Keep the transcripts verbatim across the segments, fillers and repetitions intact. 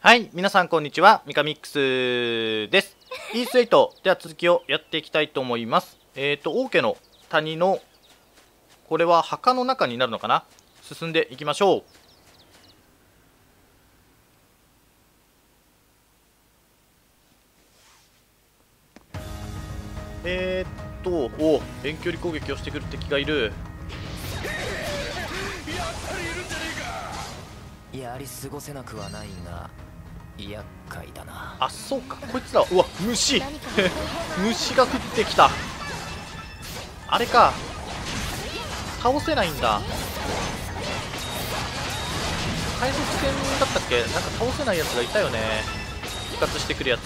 はい、皆さんこんにちは、ミカミックスです。イースエイトでは続きをやっていきたいと思います。えっ、ー、と、王家の谷の、これは墓の中になるのかな？進んでいきましょう。えーっと、お遠距離攻撃をしてくる敵がいる。 やり過ごせなくはないが厄介だな。 あ、そうか、こいつら、うわ、虫虫が降ってきた。あれか、倒せないんだ。海賊戦だったっけ？なんか倒せないやつがいたよね、復活してくるやつ。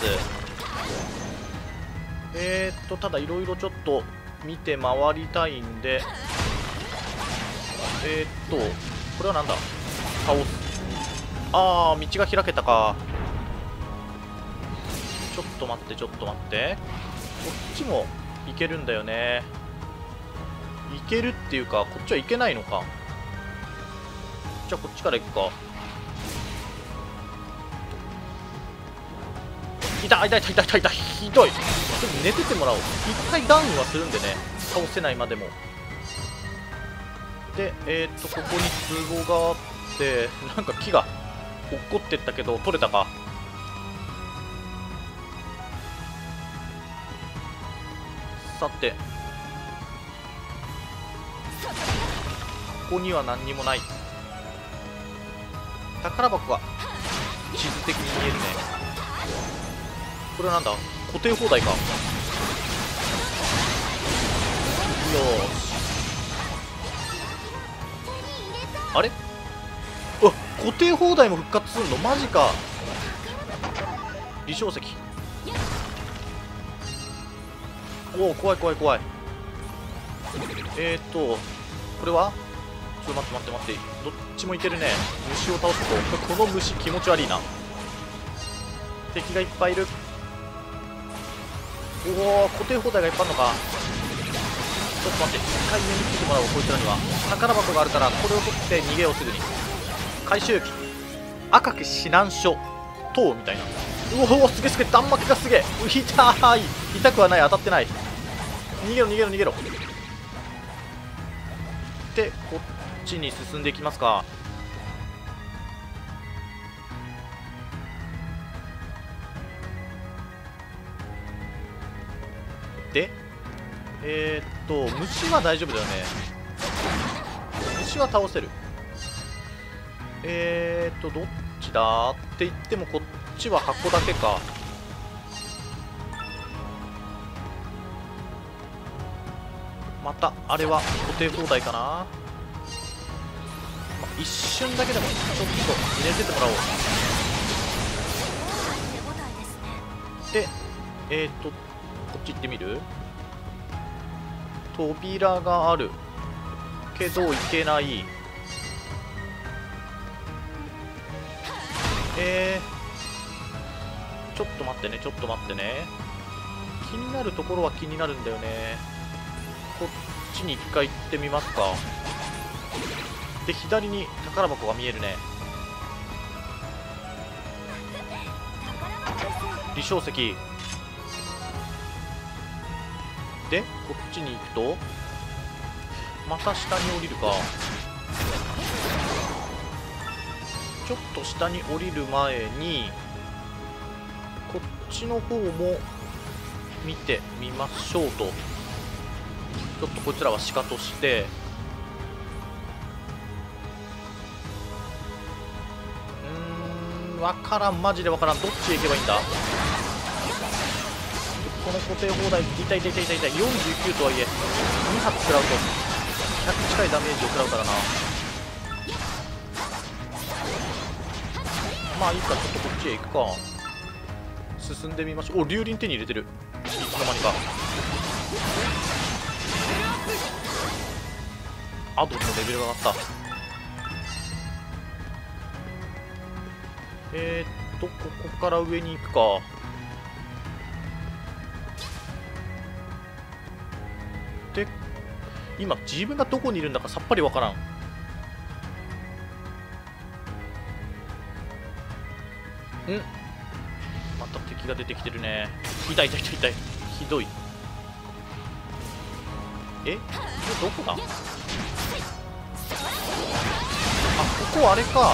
えーっとただいろいろちょっと見て回りたいんで、えーっとこれはなんだ、倒す。あー、道が開けたか。ちょっと待ってちょっと待って、こっちも行けるんだよね。行けるっていうか、こっちは行けないのか。じゃあこっちから行くか。いたいたいたいたいたいた、ひどい。ちょっと寝ててもらおう。一回ダウンはするんでね、倒せないまでも。で、えー、っとここに壺があって、なんか木が落っこってったけど取れたか。さて、ここには何にもない。宝箱が地図的に見えるね。これはなんだ、固定放題か。よし、あれ、うわ、固定放題も復活するの？マジか。李承石、おお、怖い怖い怖い。えーっとこれはちょっと待って待って待って、どっちもいけるね。虫を倒すと、この虫気持ち悪いな。敵がいっぱいいる。おお、固定放題がいっぱいあるのか。ちょっと待って、一回上に来てもらおう。こいつらには宝箱があるから、これを取って逃げよう。すぐに回収機、赤き指南書等みたいな。うおお、すげえすげえ、弾幕がすげえ。痛い。痛くはない、当たってない。逃げろ逃げろ逃げろ。で、こっちに進んでいきますか。で、えー、っと虫は大丈夫だよね。虫は倒せる。えー、っとどっちだって言っても、こっちは箱だけか。またあれは固定放題かな、まあ、一瞬だけでもちょっと入れててもらおう。で、えー、っとこっち行ってみる。扉があるけど行けない。えー、ちょっと待ってねちょっと待ってね。気になるところは気になるんだよね。こっちに一回行ってみますか。で、左に宝箱が見えるね。李承石で、こっちに行くとまた下に降りるか。ちょっと下に降りる前にこっちの方も見てみましょうと。ちょっとこいつらはシカとして、うーん、わからん、マジでわからん。どっちへ行けばいいんだ。この固定放題、痛い痛い痛い痛い痛い。よんじゅうきゅうとはいえに発食らうとひゃく近いダメージを食らうからな。まあいいか、ちょっとこっちへ行くか。進んでみましょう。お、龍輪手に入れてる。いつの間にか。アドのレベルが上がった。えー、っとここから上に行くか。で、今自分がどこにいるんだかさっぱりわからん。 また敵が出てきてるね。痛い痛い痛い痛い。ひどい。え、これどこだ。あ、ここあれか。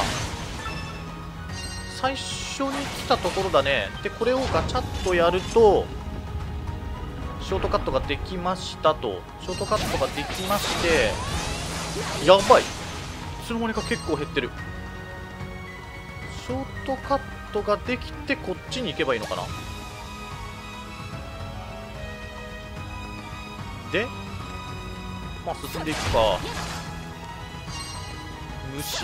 最初に来たところだね。でこれをガチャッとやるとショートカットができましたと。ショートカットができまして、やばい、いつの間にか結構減ってる。ショートカットができてこっちに行けばいいのかな。でまあ進んでいくか。虫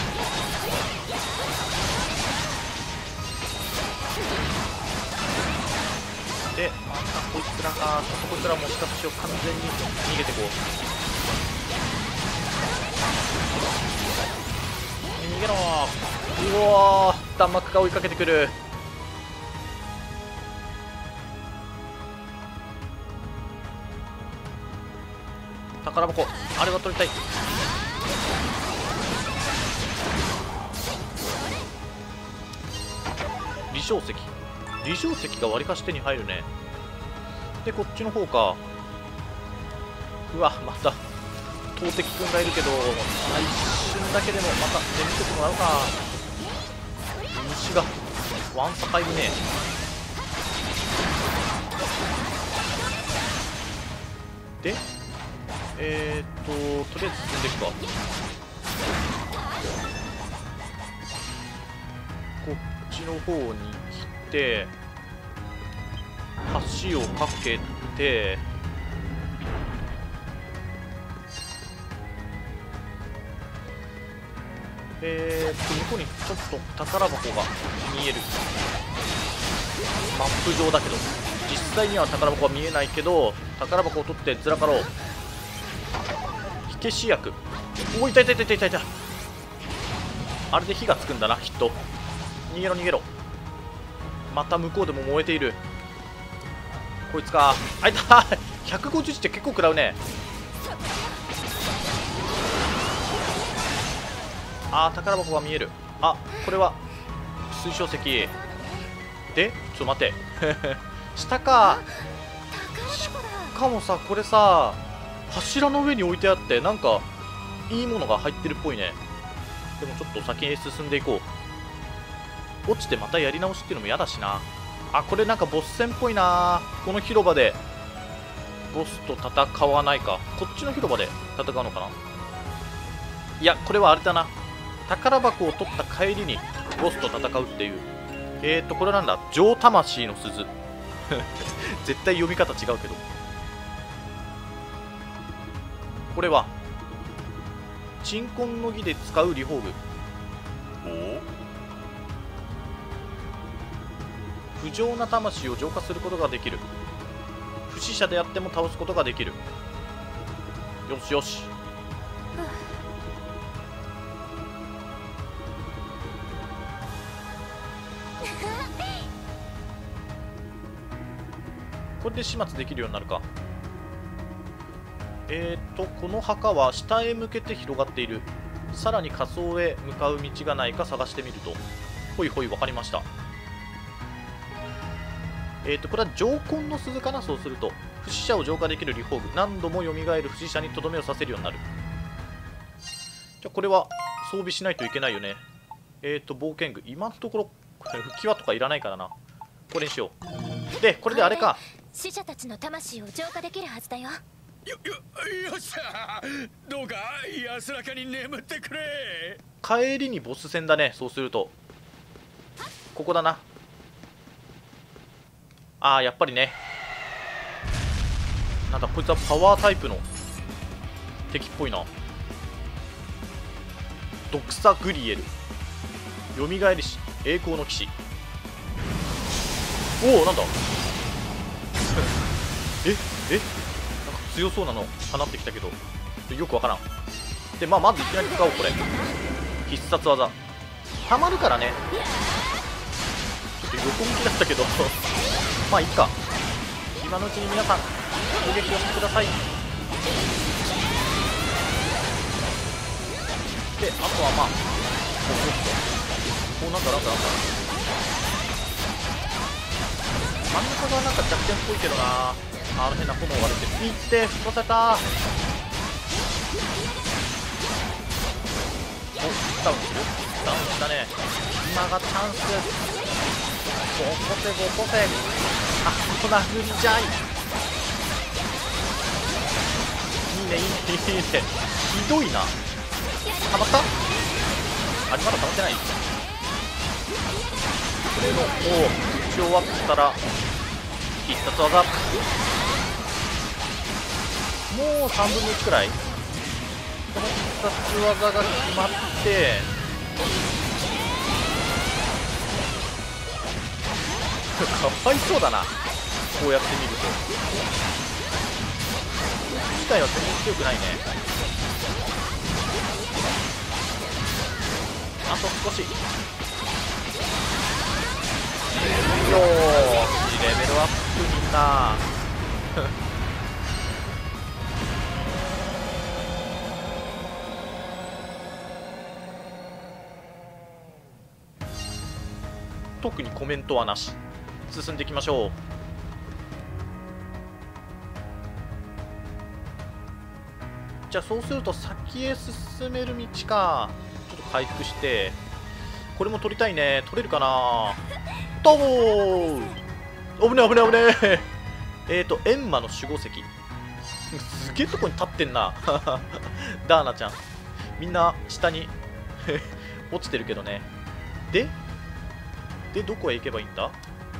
で、またこいつらか。こいつらもしかしを完全に逃げてこう。逃げろー。うおー、弾幕が追いかけてくる。宝箱、あれは取りたい。離晶石、離晶石がわりかし手に入るね。でこっちの方か。うわ、また投擲くんがいるけど、まあ、一瞬だけでもまた眠っててもらうか。虫がワンサカいるね。でえー、っととりあえず進んでいくか。こっちの方に来て橋をかけて、えー、っと向こうにちょっと宝箱が見える。マップ上だけど実際には宝箱は見えないけど、宝箱を取ってずらかろう。火消し薬、おお、いたいたいたいたいたいた。あれで火がつくんだなきっと。逃げろ逃げろ。また向こうでも燃えている。こいつか。あいたひゃくごじゅうって結構食らうね。あー、宝箱が見える。あ、これは水晶石で、ちょっと待って下か。しかもさ、これさ柱の上に置いてあって、なんかいいものが入ってるっぽいね。でもちょっと先に進んでいこう。落ちてまたやり直しっていうのも嫌だしな。あ、これなんかボス戦っぽいな。この広場でボスと戦わないか。こっちの広場で戦うのかな。いや、これはあれだな。宝箱を取った帰りにボスと戦うっていう。えーとこれなんだ、上魂の鈴絶対読み方違うけど、これは鎮魂の儀で使うリフォーム。不浄な魂を浄化することができる。不死者であっても倒すことができる。よしよし。これで始末できるようになるか。えーとこの墓は下へ向けて広がっている。さらに下層へ向かう道がないか探してみると。ほいほい、分かりました。えーとこれは浄魂の鈴かな。そうすると不死者を浄化できるリフォーム。何度も蘇る不死者にとどめをさせるようになる。じゃあこれは装備しないといけないよね。えーと冒険具、今のところ浮き輪とかいらないからな。これにしよう。でこれであれか、 死者たちの魂を浄化できるはずだよ。 よ、よ、よっしゃ。どうか安らかに眠ってくれ。 帰りにボス戦だね。そうするとここだな。あー、やっぱりね。なんだこいつはパワータイプの敵っぽいな。ドクサグリエル、よみがえりし栄光の騎士。おお、なんだええ、なんか強そうなの放ってきたけどよくわからん。で、まあ、まずいきなり使おう。これ必殺技たまるからね。ちょっと横向きだったけどまあいいか。今のうちに皆さん攻撃をしてください。で、あとはまあこう、こうなんだなんだなんだ真ん中がなんか弱点っぽいけどな。あの変な炎が出てる。いって吹っ飛ばされた。お、ダウンする。ダウンしたね。今がチャンス。ボコセボコセ。あ、こなぐんじゃい。いいねいいねいいね。ひどいな。たまった？あれまだたまってない。これのお打ち終わったら必殺技。もうさんぶんのいちくらい。この必殺技が決まってかわいそうだな。こうやって見ると自体は全然強くないね。あと少し。よーし、レベルアップみんな特にコメントはなし。進んでいきましょう。じゃあそうすると先へ進める道か。ちょっと回復して、これも取りたいね。取れるかな。どうもー、危ね危ね危ねえーとエンマの守護石すげえとこに立ってんなダーナちゃんみんな下に落ちてるけどね。ででどこへ行けばいいんだ。こ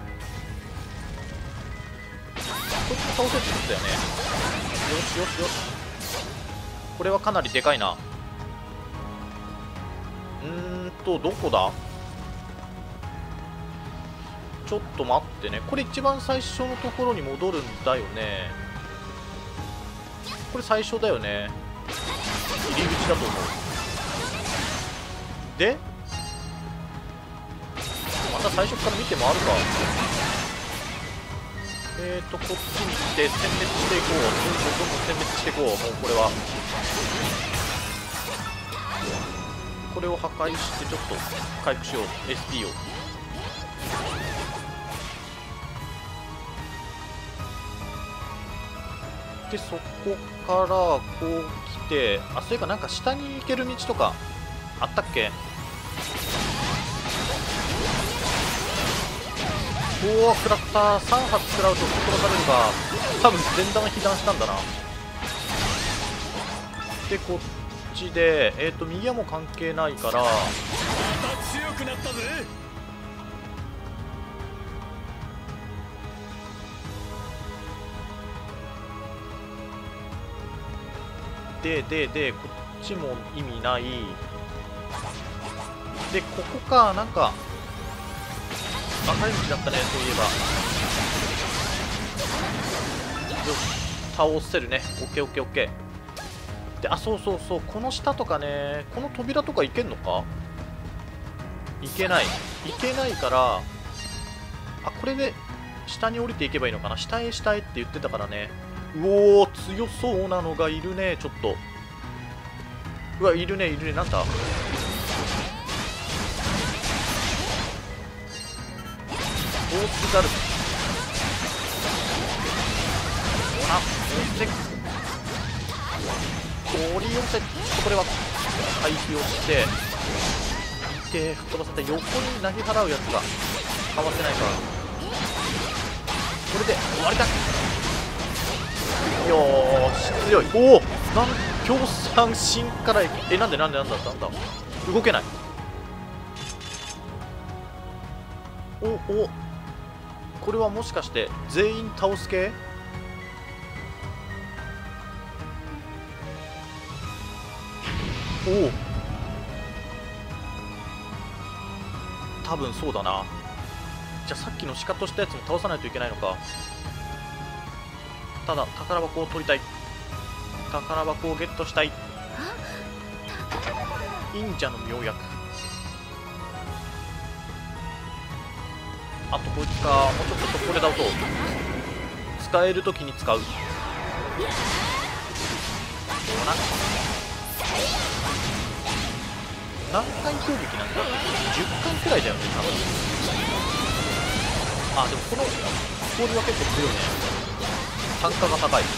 いつも倒せってことだよね。よしよしよし。これはかなりでかいな。うーんとどこだ。ちょっと待ってね。これ一番最初のところに戻るんだよね。これ最初だよね。入り口だと思う。でまた最初から見て回るか。えーとこっちに来て殲滅していこう。どんどんどんどん殲滅していこう。もうこれはこれを破壊してちょっと回復しよう。 エスピー をでそこからこう来て、あ、それかなんか下に行ける道とかあったっけ。おお、食らった。さん発食らうと殺されるか。多分前段被弾したんだな。でこっちでえっ、ー、と右はもう関係ないから、 また強くなったぜ。 でででこっちも意味ない。でここか。なんか分かれ道だったね、そういえば。よし、倒せるね。オッケーオッケーオッケー。で、あ、そうそうそう、この下とかね、この扉とかいけんのか。いけない。いけないから、あ、これで下に降りていけばいいのかな。下へ下へって言ってたからね。うおー、強そうなのがいるね、ちょっと。うわ、いるねいるね。なんだボースガルム。あ、そして取り寄せ、これは回避をして、いて吹っ飛ばされて横に投げ払うやつがかわせないから、これで終わりだ。よーし、強い。おお、なん強酸進からえ、なんでなんでなんだなんだ動けない。おお、これはもしかして全員倒す系。おお、多分そうだな。じゃあさっきのシカトしたやつも倒さないといけないのか。ただ宝箱を取りたい。宝箱をゲットしたい。忍者の妙薬。あとこいつか。もうちょっとそこで倒そう。使えるときに使う。何回攻撃なんだ。じゅっかいくらいだよね多分。あ、でもこの氷は結構強いね。単価が高い。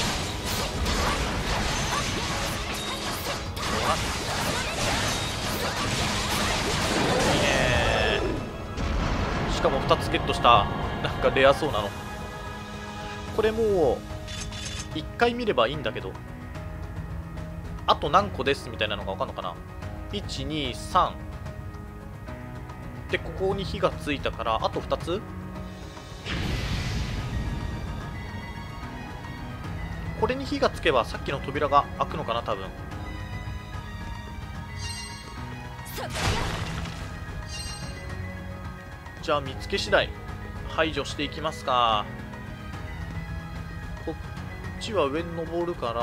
いいね。しかもふたつゲットした。なんかレアそうなの。これもういっかい見ればいいんだけど、あと何個ですみたいなのが分かんのかな。いちにさんで、ここに火がついたからあとふたつ。これに火がつけばさっきの扉が開くのかな多分。じゃあ見つけ次第排除していきますか。こっちは上に登るから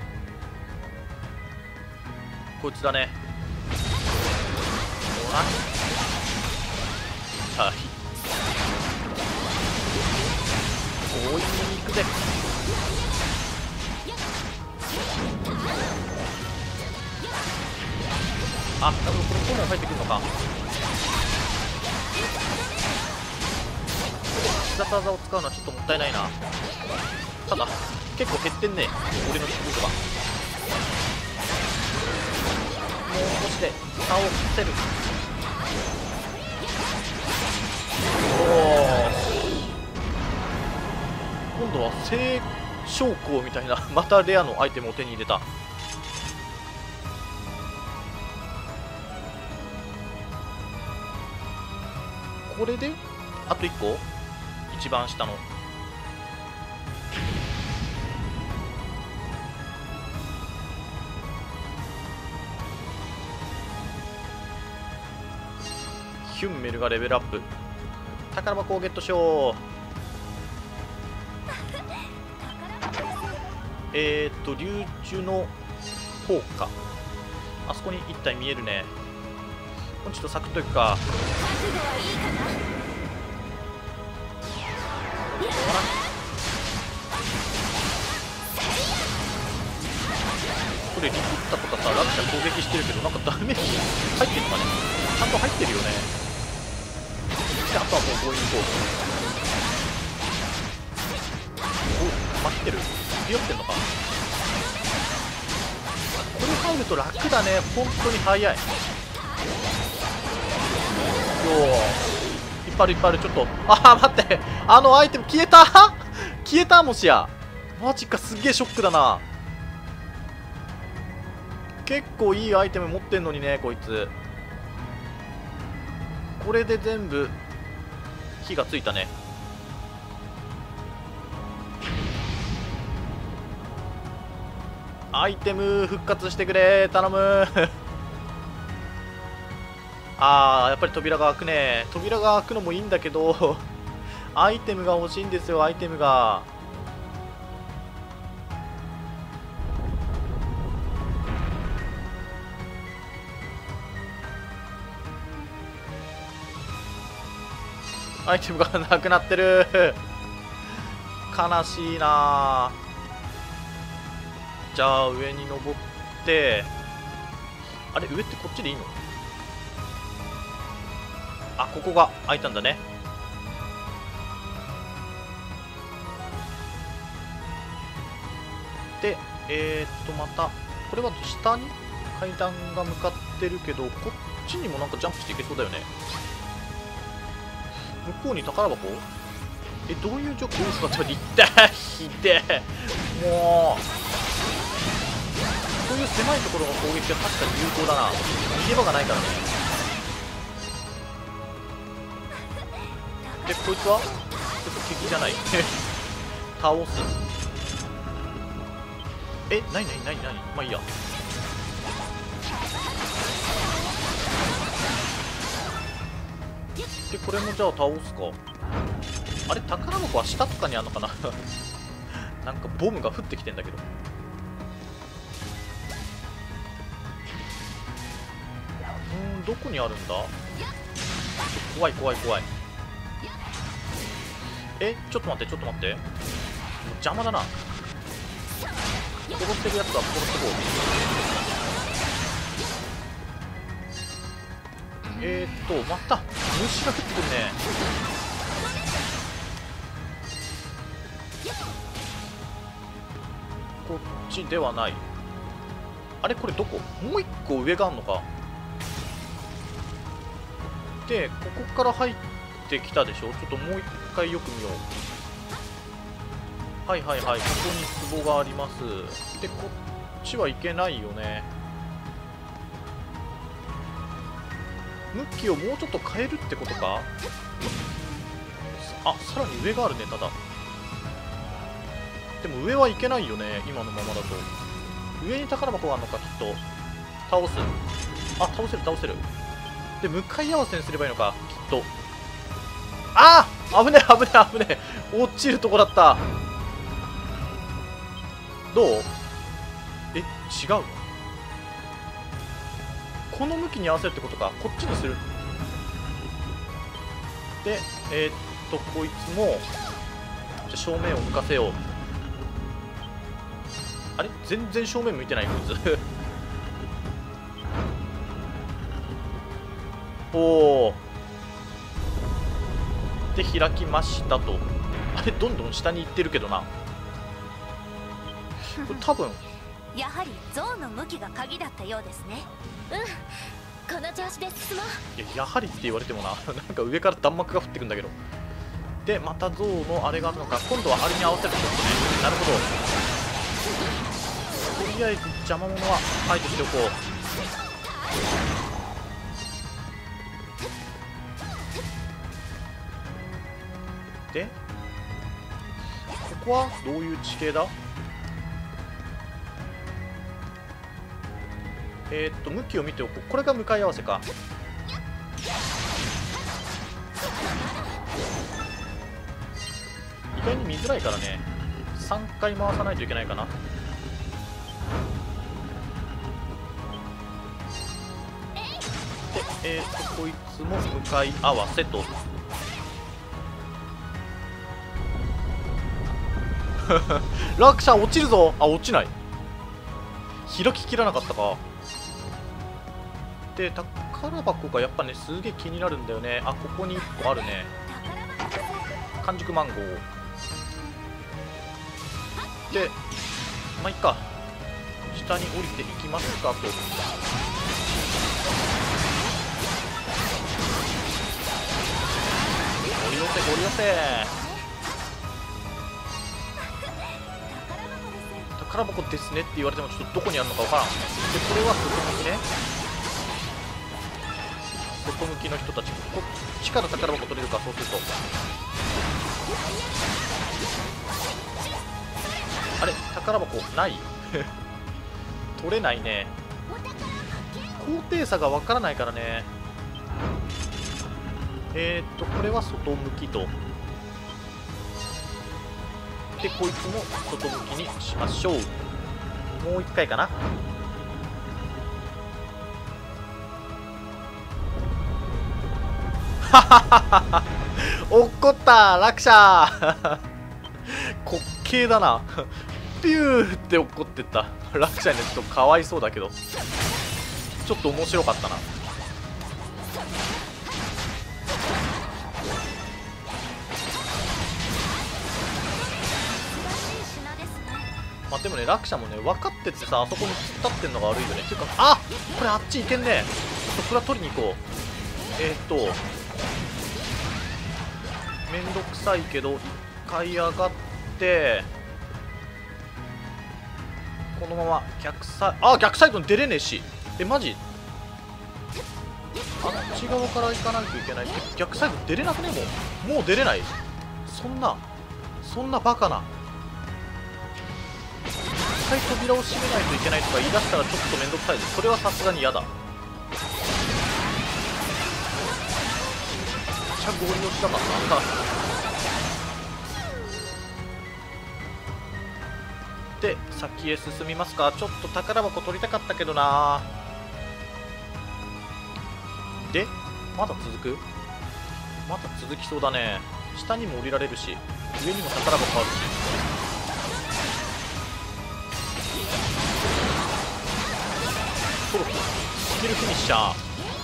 こいつだね。ほら、はい、強引に行くぜ。あ、多分これコーナー入ってくるのか。必殺技を使うのはちょっともったいないな。ただ結構減ってんね、俺の力が。もう少しで倒せる。おお、今度は聖将校みたいなまたレアのアイテムを手に入れた。これであといっこ、一番下のヒュンメルがレベルアップ。宝箱をゲットしよう。えーっと龍樹の効果、あそこに一体見えるね。これちょっとサクッといくか。これリクったとかさ、ラクシャ攻撃してるけどなんかダメージ入ってるのかね。ちゃんと入ってるよね。であとはもう強引に行こう。お、待ってる、ひよってんのか。これ入ると楽だね、本当に早い。よー、いっぱいあるいっぱいある。ちょっと、あー待って、あのアイテム消えた消えた、もしやマジか。すっげえショックだな。結構いいアイテム持ってんのにねこいつ。これで全部火がついたね。アイテム復活してくれ、頼むあー、やっぱり扉が開くね。扉が開くのもいいんだけどアイテムが欲しいんですよ、アイテムが。アイテムがなくなってる悲しいな。じゃあ上に登って、あれ上ってこっちでいいの？あ、ここが開いたんだね。で、えー、っとまたこれは下に階段が向かってるけど、こっちにもなんかジャンプしていけそうだよね。向こうに宝箱？え、どういう状況？ちょっと待って、痛い、ひでえ。もうこういう狭いところの攻撃は確かに有効だな。逃げ場がないからね。で、こいつはちょっと敵じゃない倒す。え、なになになになに、まあいいや。で、これもじゃあ倒すか。あれ、宝箱は下とかにあるのかななんかボムが降ってきてんだけど。うーん、どこにあるんだ。怖い怖い怖い。え、ちょっと待ってちょっと待って、もう邪魔だな。殺してるやつは殺してこう。えーっとまた虫が降ってくるね。 ちではない。あれこれどこ？もう一個上があんのか。でここから入ってきたでしょ。ちょっともう一回よく見よう。はいはいはい、ここに壺があります。でこっちは行けないよね。向きをもうちょっと変えるってことか。あ、さらに上があるね。ただでも上は行けないよね、今のままだと。上に宝箱があるのか、きっと。倒す。あ、倒せる倒せる。で向かい合わせにすればいいのか、きっと。ああ、危ねえ危ねえ危ねえ、落ちるとこだった。どう？え、違うの？この向きに合わせるってことか。こっちにする。でえー、っとこいつもじゃ正面を向かせよう。あれ全然正面向いてないこいつおお。で開きましたと。あれどんどん下に行ってるけどな。これ多分やはり象の向きが鍵だったようですね。うん、この調子で進もう。 いや、やはりって言われてもななんか上から弾幕が降ってくんだけど。でまた象のあれがあるのか。今度はあれに合わせるってことね。なるほど。とりあえず邪魔者は排除しておこう。でここはどういう地形だ。えー、っと向きを見ておこう。これが向かい合わせか。意外に見づらいからね。さんかい回さないといけないかな。でえー、っとこいつも向かい合わせと落車落ちるぞ。あ、落ちない。開ききらなかったか。で宝箱がやっぱねすげえ気になるんだよね。あ、ここにいっこあるね。完熟マンゴーでまあいっか。下に降りていきますかと。ゴリ寄せゴリ寄せ。宝箱ですねって言われてもちょっとどこにあるのかわからん。でこれは外向きね。外向きの人たちこっちから宝箱取れるか。そうするとあれ宝箱ない取れないね。高低差がわからないからね。えーっとこれは外向きと。でこいつも外向きにしましょう。もういっかいかな。はははは落っこった落車滑稽だなピューって落っこってった落車にちょっとかわいそうだけどちょっと面白かったな。まあでもね落車もね分かってってさ、あそこに突っ立ってんのが悪いよね。っていうか、あこれあっち行けんね。ちょっとこれは取りに行こう。えー、っとめんどくさいけどいっかい上がってこのまま逆サイあ逆サイドに出れねえし。えマジあっち側から行かないといけない。逆サイド出れなくね。もうもう出れない。そんなそんなバカな。一回扉を閉めないといけないとか言い出したらちょっとめんどくさいです。それはさすがに嫌だ。めっちゃ合理をしたかったで先へ進みますか。ちょっと宝箱取りたかったけどな。でまだ続く。まだ続きそうだね。下にも降りられるし上にも宝箱あるし。トロフィースキルフィニッシャー。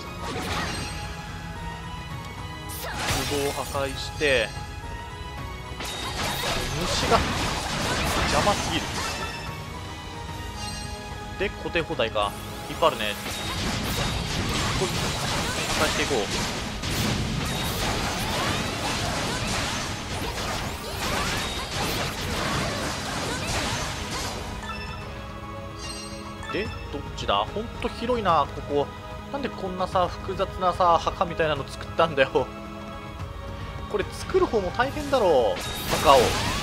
壺を破壊して虫が邪魔すぎる。 で固定放題か、いっぱいあるね。これ破壊していこう。でどっちだ。ほんと広いなここ。なんでこんなさ複雑なさ墓みたいなの作ったんだよ。これ作る方も大変だろう、墓を。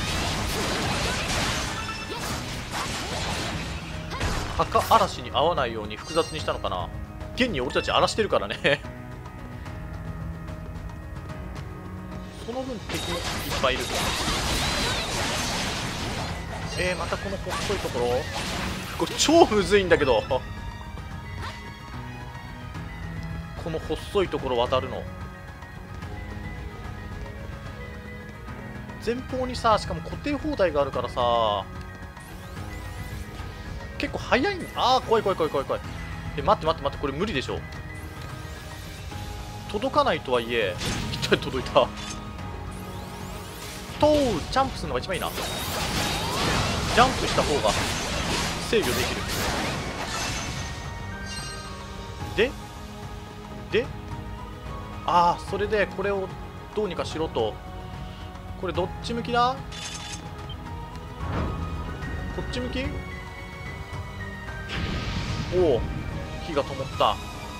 墓嵐に合わないように複雑にしたのかな。現に俺たち荒らしてるからねその分敵もいっぱいいる。えー、またこの細いところ、これ超むずいんだけどこの細いところ渡るの。前方にさ、しかも固定放題があるからさ、結構早いんだ。ああ、怖い怖い怖い怖い怖い。え、待って待って待って、これ無理でしょ。届かないとはいえ、ぴったり届いた。とう、ジャンプするのが一番いいな。ジャンプした方が制御できる。ででああ、それでこれをどうにかしろと。これどっち向きだ。こっち向き。おお、火が灯った。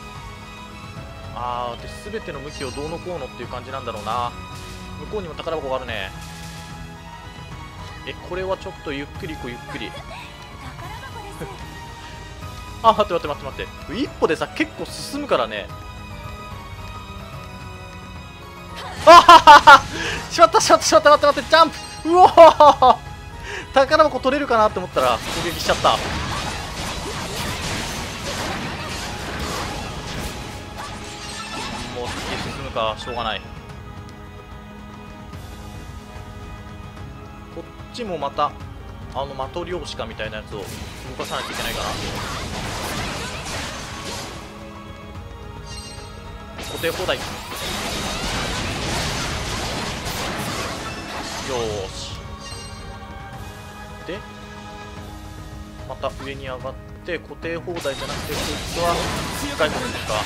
あーで全ての向きをどうのこうのっていう感じなんだろうな。向こうにも宝箱があるね。え、これはちょっとゆっくり行こう、ゆっくりあ、待って待って待って待って、一歩でさ結構進むからね。あはははしまったしまったしまった、待って待って、ジャンプ。うおー、宝箱取れるかなって思ったら攻撃しちゃった。もう先進むか、しょうがない。こっちもまたあの的漁師かみたいなやつを動かさなきゃいけないかな。固定放題。よーし。でまた上に上がって固定放題じゃなくて、こいつは使い込むんですか。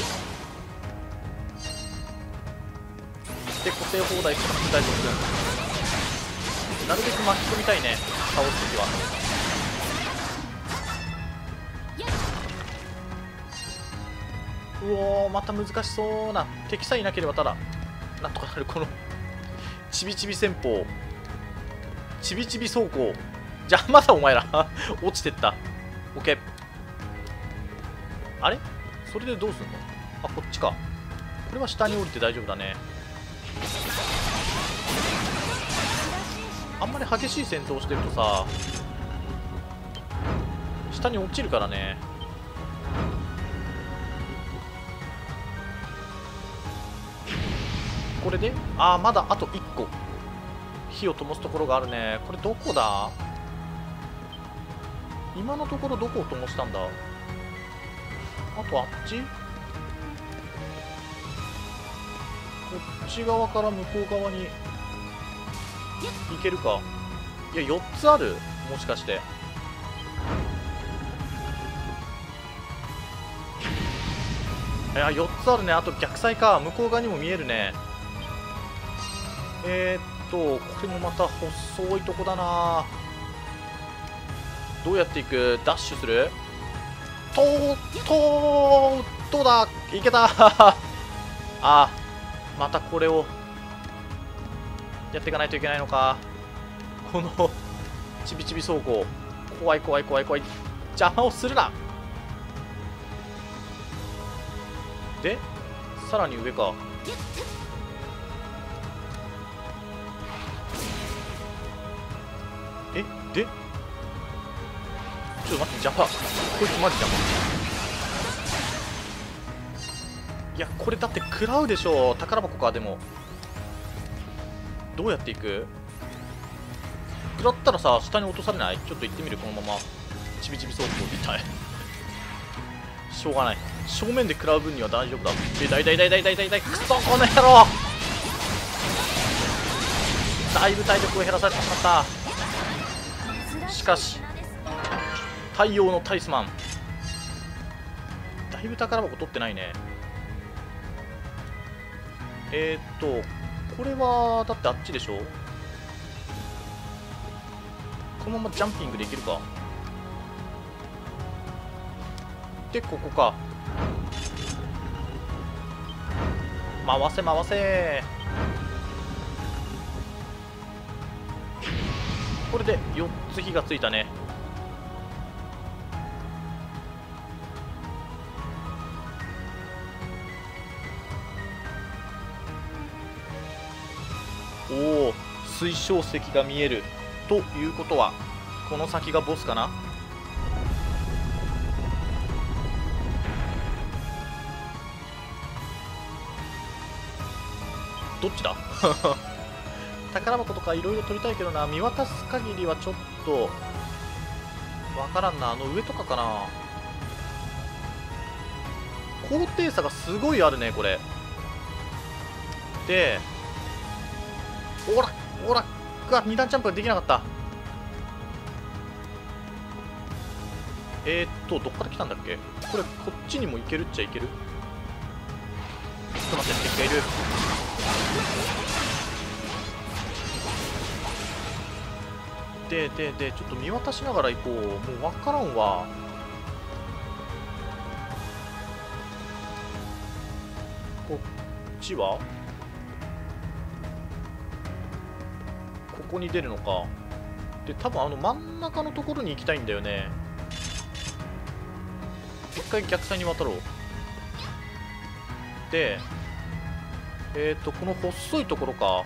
で固定放題から大丈夫。なるべく巻き込みたいね、倒すときは。うおー、また難しそうな。敵さえいなければただなんとかなる。このちびちび戦法、ちびちび走行。じゃあまだお前ら落ちてった。オッケー。あれそれでどうすんの。あ、こっちか。これは下に降りて大丈夫だね。あんまり激しい戦闘をしてるとさ、下に落ちるからね。これでああ、まだあといっこ火を灯すところがあるね。これどこだ。今のところどこを灯したんだ。あとあっち、こっち側から向こう側に行けるか。いやよっつある、もしかして。いやよっつあるね。あと逆サイか。向こう側にも見えるね。えー、っとこれもまた細いとこだな。どうやっていく。ダッシュする。とーとーどうだ、いけたあ、またこれをやっていかないといけないのか。このちびちび走行、怖い怖い怖い怖い。邪魔をするな。でさらに上か。えでちょっと待って、邪魔。こいつマジ邪魔。いやこれだって食らうでしょ。宝箱か。でもどうやっていく。食らったらさ下に落とされない。ちょっと行ってみる。このままちびちび走行みたいしょうがない。正面で食らう分には大丈夫だ。え、だいだいだいだいだいだいだい、くそこの野郎。だいぶ体力を減らされてしまった。しかし太陽のタリスマン。だいぶ宝箱取ってないね。えー、っとこれはだってあっちでしょ。このままジャンピングできるか。でここか。回せ回せ。これでよっつ火がついたね。おお、水晶石が見えるということはこの先がボスかな。どっちだ宝箱とかいろいろ取りたいけどな。見渡す限りはちょっとわからんな。あの上とかかな。高低差がすごいあるねこれで。おらおらうわ、に段ジャンプができなかった。えー、っとどっから来たんだっけこれ。こっちにも行けるっちゃいける。ちょっと待って、敵がいる。でででちょっと見渡しながら行こう。もう分からんわ。こっちはここに出るのか。で多分あの真ん中のところに行きたいんだよね。一回逆サイに渡ろう。でえっとこの細いところか。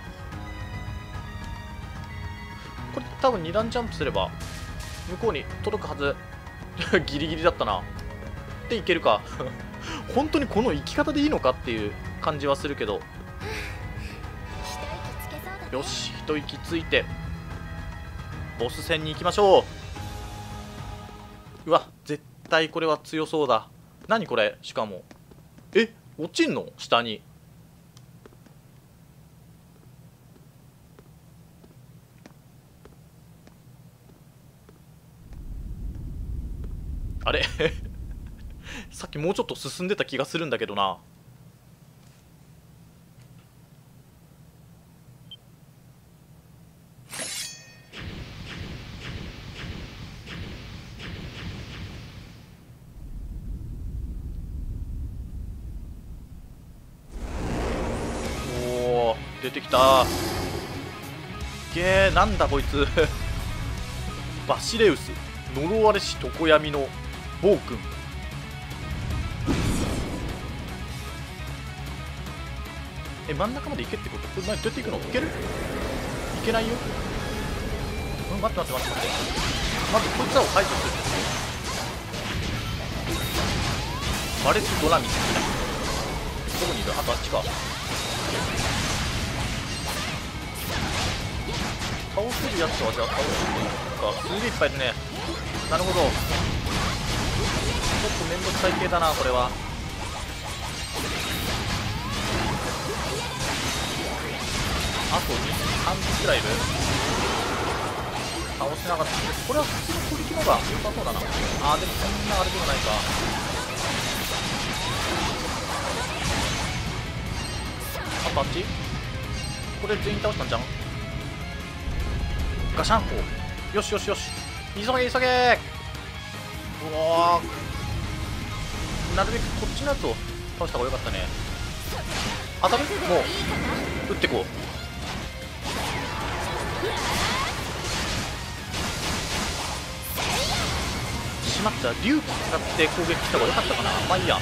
これ多分に段ジャンプすれば向こうに届くはずギリギリだったな。でいけるか本当にこの生き方でいいのかっていう感じはするけど。よし、一息ついてボス戦に行きましょう。うわ、絶対これは強そうだ。何これ。しかもえ落ちんの下に。あれさっきもうちょっと進んでた気がするんだけどな。おお、出てきた。げー、なんだこいつバシレウス、呪われし常闇の暴君。え、真ん中まで行けってこと。これ何、どうやって行くの。行ける。行けないよ。うん、待って待って待って待って。まずこいつらを排除する。バレスドラミス。どこにいる。あとあっちか。倒せるやつはじゃあ倒すか。すげえいっぱいいるね。なるほど。ちょっと面倒くさい系だなこれは。あとに、さんじくらいいる。倒せなかった。これは普通の取り決めが良さそうだな。あーでもそんなあれでもないか。あとあっちこれ全員倒したんじゃん。ガシャンコ。よしよしよし、急げ急げ。うわー、なるべくこっちのやつを倒した方がよかったね。当たる。もう撃ってこう。しまった、竜気使って攻撃した方がよかったかな。まあいいや。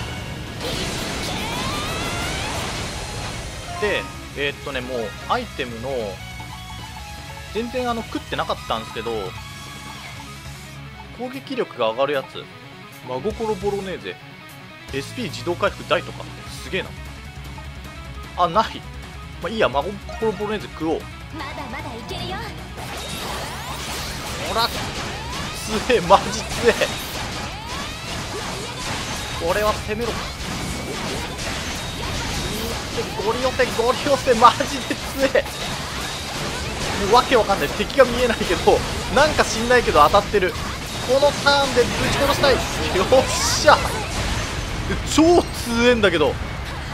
でえー、っとねもうアイテムの全然あの食ってなかったんですけど、攻撃力が上がるやつ、真心ボロネーゼ エスピー 自動回復大とかすげえな。あ、ない。まあいいや、真心ボロネーゼ食おう。 まだまだいけるよ。 ほら強え、マジ強え。これは攻めろ。ゴリ押せゴリ押せ、マジで強え。もうわけわかんない、敵が見えないけどなんか知んないけど当たってる。 このターンでぶち殺したい。よっしゃ、超強えんだけど。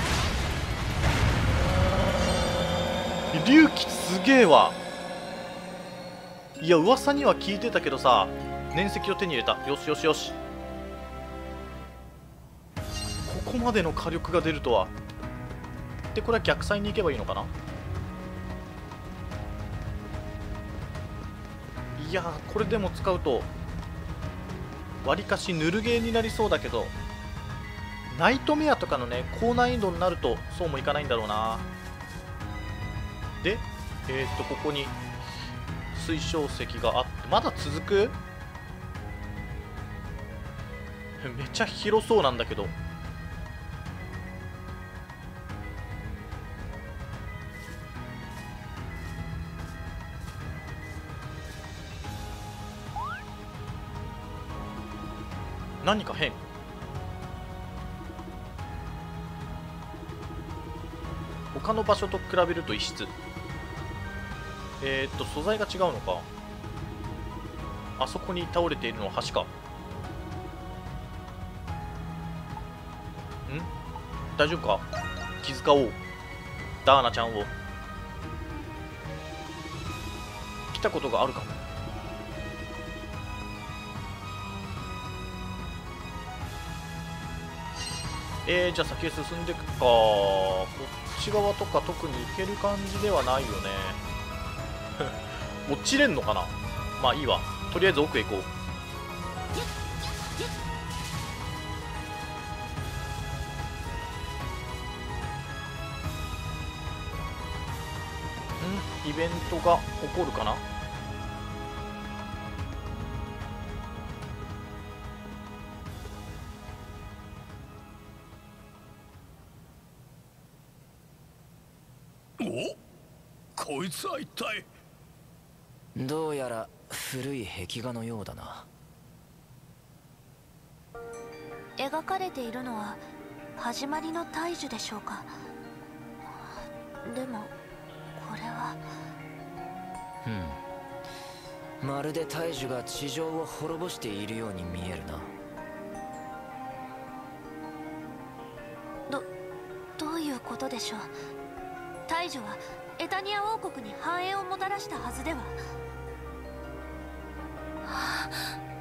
龍騎すげえわ。いや噂には聞いてたけどさ、粘石を手に入れた。よしよしよし、ここまでの火力が出るとは。でこれは逆サイに行けばいいのかな。いやー、これでも使うとわりかしぬるゲーになりそうだけど、ナイトメアとかのね高難易度になるとそうもいかないんだろうな。でえー、っとここに水晶石があって、まだ続く。めっちゃ広そうなんだけど。何か変。他の場所と比べると異質。えー、っと素材が違うのか。あそこに倒れているのは橋か。ん大丈夫か。気遣おうダーナちゃんを。来たことがあるかも。えー、じゃあ先へ進んでいくか。こっち側とか特に行ける感じではないよね。落ちれんのかな。まあいいわ、とりあえず奥へ行こう。んイベントが起こるかな。 こいつは一体。 どうやら古い壁画のようだな。 描かれているのは始まりの大樹でしょうか。でもこれは。 うん、まるで大樹が地上を滅ぼしているように見えるな。 どどういうことでしょう。大樹はエタニア王国に繁栄をもたらしたはずでは。はあ、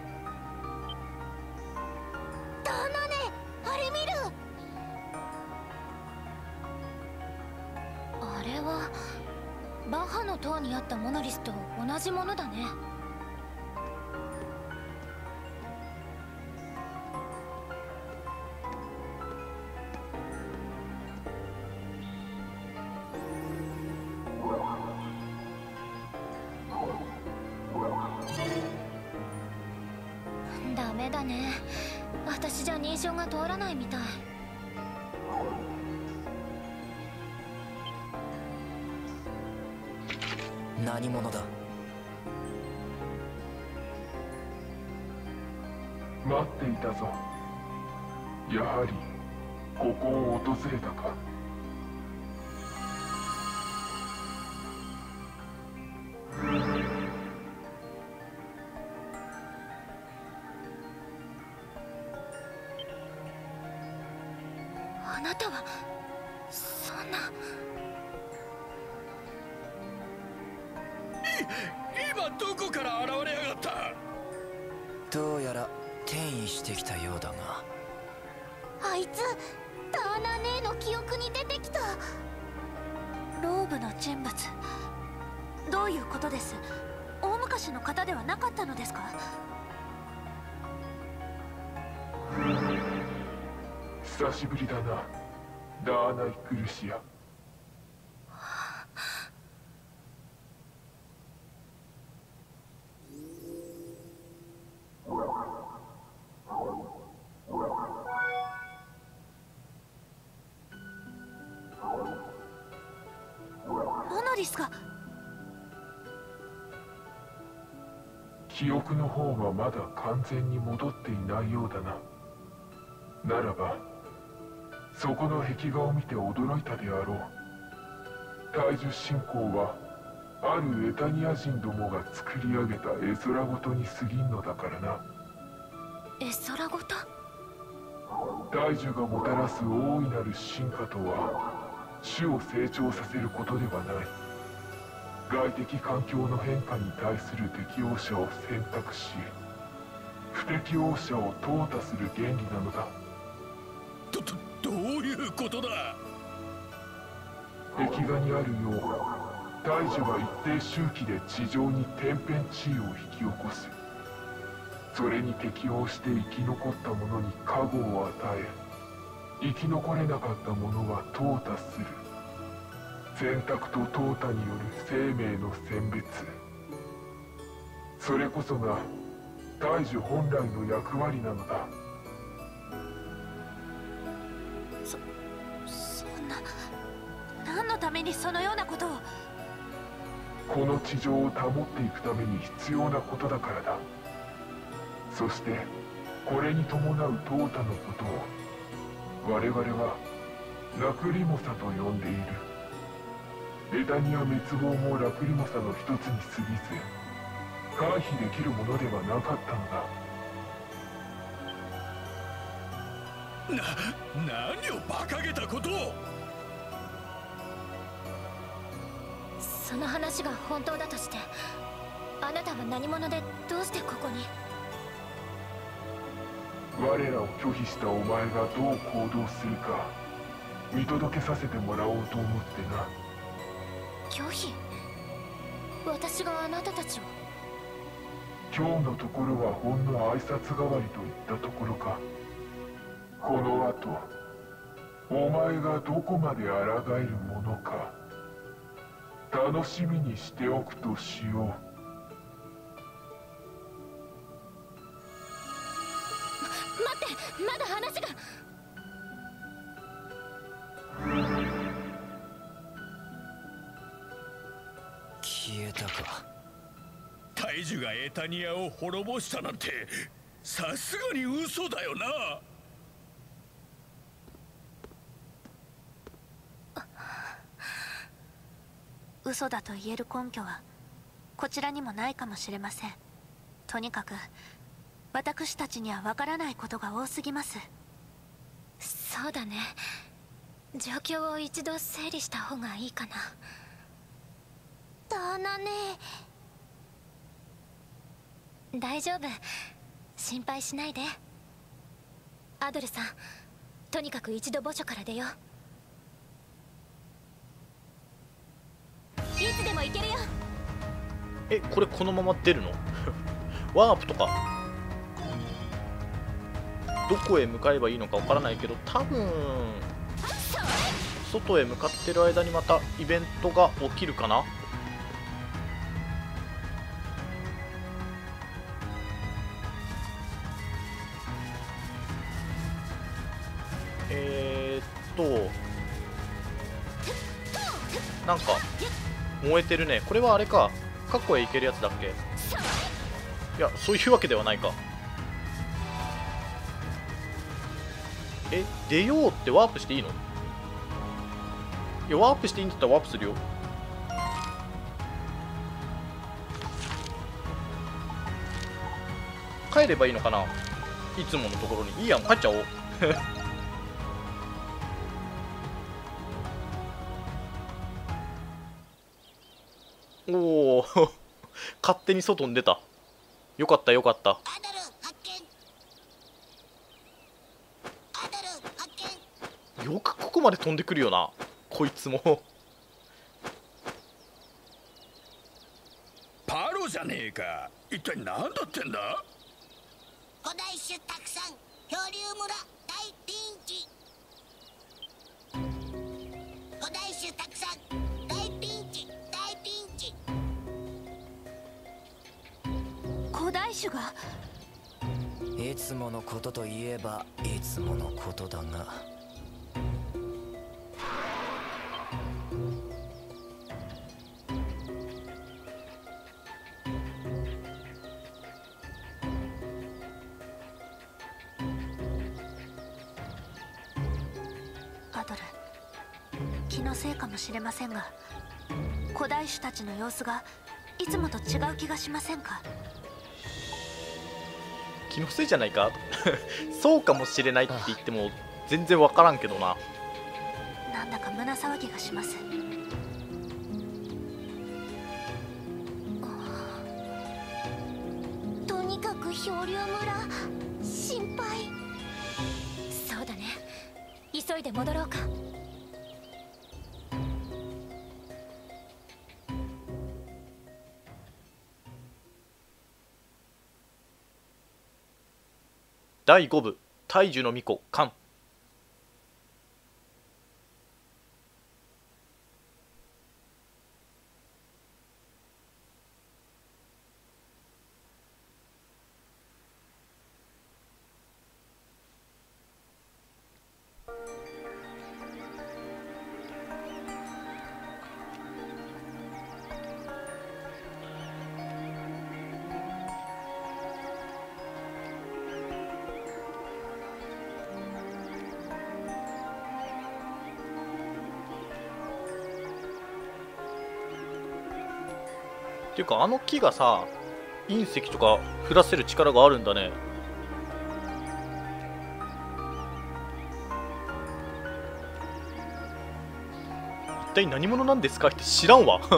ダーナネ、あれ見る。あれはバッハの塔にあったモノリスと同じものだね。ダメだね、私じゃ認証が通らないみたい。 何者だ。 待っていたぞ。やはりここを訪れたか。 あなたはそんな。 今どこから現れやがった。 どうやら転移してきたようだが。 あいつダーナ姉の記憶に出てきた。ローブの人物、どういうことです。大昔の方ではなかったのですか。 久しぶりだな、ダーナイ・クルシア。 モノリスが。 記憶の方がまだ完全に戻っていないようだな。ならばそこの壁画を見て驚いたであろう。大樹信仰はあるエタニア人どもが作り上げた絵空事に過ぎんのだからな。 絵空ごと。 大樹がもたらす大いなる進化とは種を成長させることではない。外的環境の変化に対する適応者を選択し、不適応者を淘汰する原理なのだ。 どどどういうことだ。 壁画にあるよう、大樹は一定周期で地上に天変地異を引き起こす。それに適応して生き残った者に加護を与え、生き残れなかった者は淘汰する。選択と淘汰による生命の選別、それこそが大樹本来の役割なのだ。 そそんな、何のためにそのようなことを。 この地上を保っていくために必要なことだからだ。そしてこれに伴う淘汰のことを我々はラクリモサと呼んでいる。エタニア滅亡もラクリモサの一つに過ぎず、回避できるものではなかったのだ。 な、何を馬鹿げたことを。 その話が本当だとして、あなたは何者でどうしてここに。 我らを拒否したお前がどう行動するか見届けさせてもらおうと思ってな。 拒否？私があなたたちを。 今日のところはほんの挨拶代わりといったところか。この後お前がどこまで抗えるものか楽しみにしておくとしよう。 待って、まだ話が。 消えたか。 大樹がエタニアを滅ぼしたなんてさすがに嘘だよな。 嘘だと言える根拠はこちらにもないかもしれません。とにかく私たちにはわからないことが多すぎます。そうだね、状況を一度整理した方がいいかな。だなね。大丈夫、心配しないで。アドルさん、とにかく一度墓所から出よう。いつでも行けるよ。 え、これこのまま出るのワープとかどこへ向かえばいいのかわからないけど、多分外へ向かってる間にまたイベントが起きるかな。えーっとなんか燃えてるね。これはあれか、過去へ行けるやつだっけ。いや、そういうわけではないか。え、出ようってワープしていいの？いや、ワープしていいんだったらワープするよ。帰ればいいのかな、いつものところに。いいやん、帰っちゃおうおお勝手に外に出た。よかったよかった。 アドル発見。アドル発見。 よくここまで飛んでくるよな、こいつもパロじゃねえか。一体何だってんだ。 古代種たくさん、漂流村大ピンチ。古代種たくさん、大ピンチ大ピンチ。 古代種が。 いつものことといえばいつものことだが、 アドル、気のせいかもしれませんが、古代種たちの様子がいつもと違う気がしませんか？ 気のせいじゃないかそうかもしれないって言っても全然わからんけどな。 なんだか胸騒ぎがします。とにかく漂流村心配。そうだね、急いで戻ろうか。 だいご部大樹の巫女カン。っていうか、あの木がさ、隕石とか降らせる力があるんだね。一体何者なんですかって知らんわ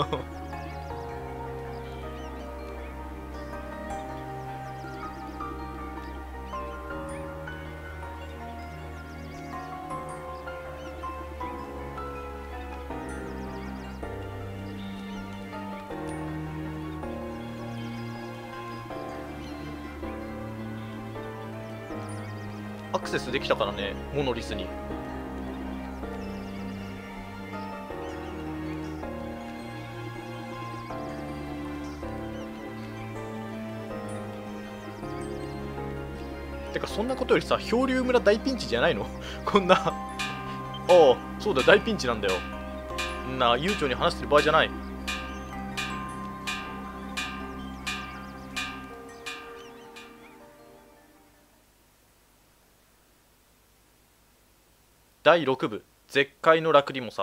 アクセスできたからね、モノリスに。てかそんなことよりさ、漂流村大ピンチじゃないのこんなああ、そうだ、大ピンチなんだよ。んな悠長に話してる場合じゃない。だいろく部絶海のラクリモサ。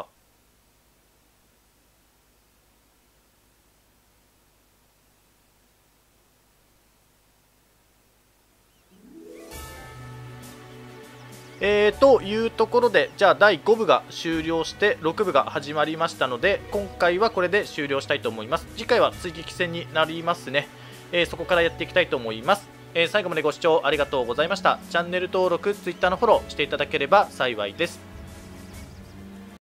えー、というところで、じゃあだいご部が終了してろく部が始まりましたので、今回はこれで終了したいと思います。次回は追撃戦になりますね。えー、そこからやっていきたいと思います。えー、最後までご視聴ありがとうございました。チャンネル登録、Twitter のフォローしていただければ幸いです。